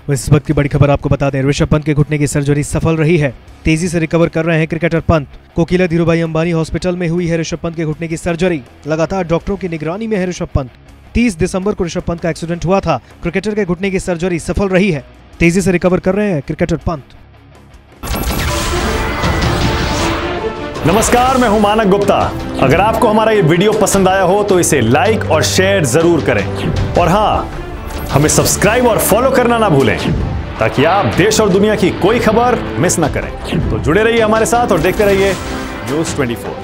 इस वक्त की बड़ी खबर आपको बता दें, ऋषभ पंत के घुटने की सर्जरी सफल रही है। तेजी से रिकवर कर रहे हैं क्रिकेटर पंत। कोकिला धीरूभाई अंबानी हॉस्पिटल में हुई है ऋषभ पंत के घुटने की सर्जरी। लगातार डॉक्टरों की निगरानी में है ऋषभ पंत। 30 दिसंबर को ऋषभ पंत का एक्सीडेंट हुआ था। क्रिकेटर के घुटने की सर्जरी सफल रही है। तेजी से रिकवर कर रहे हैं क्रिकेटर पंत। नमस्कार, मैं हूं मानक गुप्ता। अगर आपको हमारा ये वीडियो पसंद आया हो तो इसे लाइक और शेयर जरूर करें, और हाँ, हमें सब्सक्राइब और फॉलो करना ना भूलें ताकि आप देश और दुनिया की कोई खबर मिस ना करें। तो जुड़े रहिए हमारे साथ और देखते रहिए News 24।